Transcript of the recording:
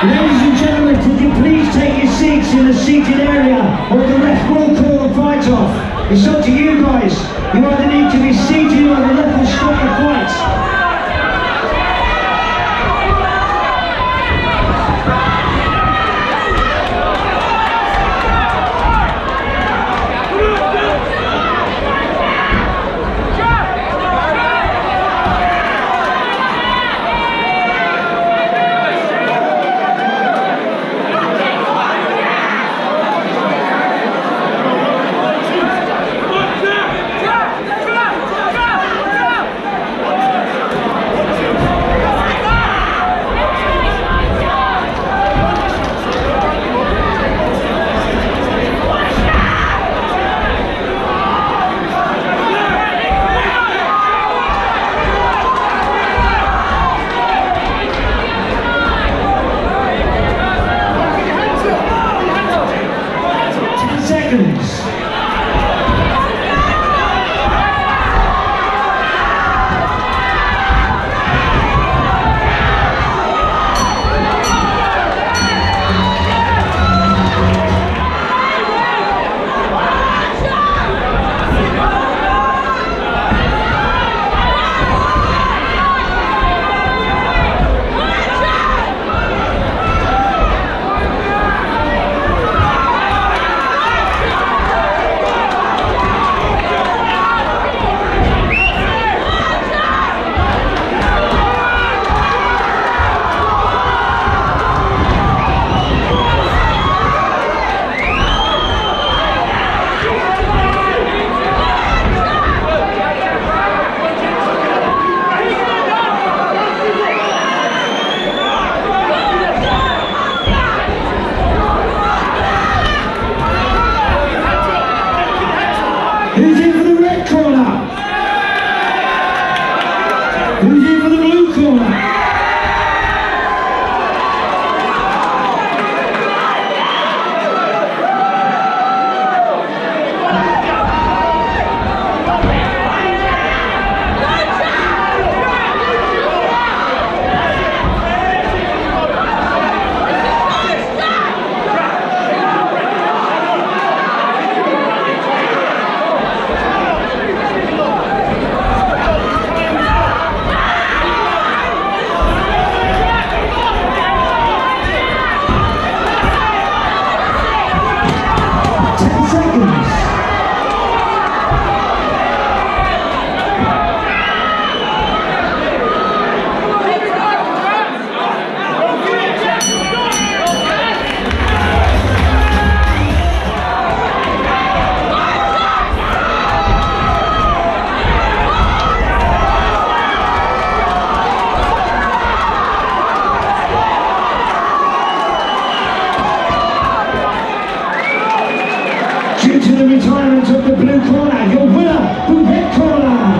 Ladies and gentlemen, could you please take your seats in the seated area, or the ref will call the fight off. It's up to you guys. You either need to be seated or the ref will stop the fight. Who's in for the red corner? Who's in for the blue corner? Due to the retirement of the blue corner, your winner, the red corner.